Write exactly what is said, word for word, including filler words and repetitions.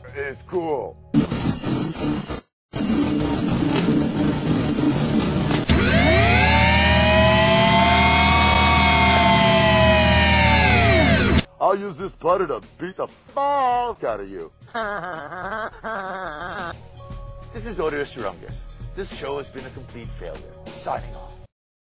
It's cool. I'll use this putter to beat the fuck out of you. This is Audio Surungus. This show has been a complete failure. Signing off.